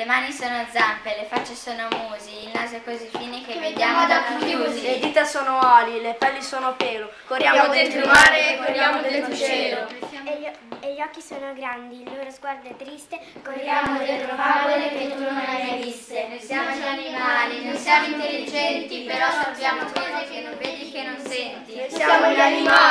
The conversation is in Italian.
Le mani sono zampe, le facce sono musi, il naso è così fine che vediamo da chiusi. Le dita sono ali, le pelli sono pelo, corriamo dentro il mare e corriamo dentro il cielo. E gli occhi sono grandi, il loro sguardo è triste, Corriamo dentro favole che tu non hai mai viste. Noi siamo gli animali, non siamo intelligenti, però sappiamo cose che non vedi, che non senti. Siamo gli animali.